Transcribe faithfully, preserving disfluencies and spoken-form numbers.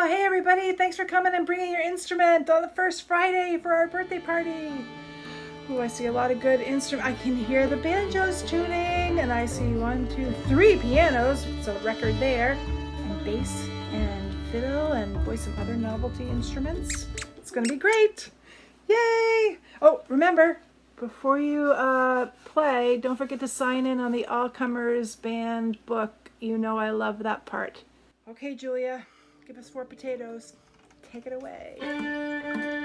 Oh, hey everybody, thanks for coming and bringing your instrument on the first Friday for our birthday party. Ooh, I see a lot of good instrument. I can hear the banjos tuning, and I see one, two, three pianos, so a record there, and bass and fiddle and boy, some other novelty instruments. It's gonna be great. Yay! Oh, remember, before you uh, play, don't forget to sign in on the All Comers Band book. You know I love that part. Okay, Julia, give us four potatoes. Take it away.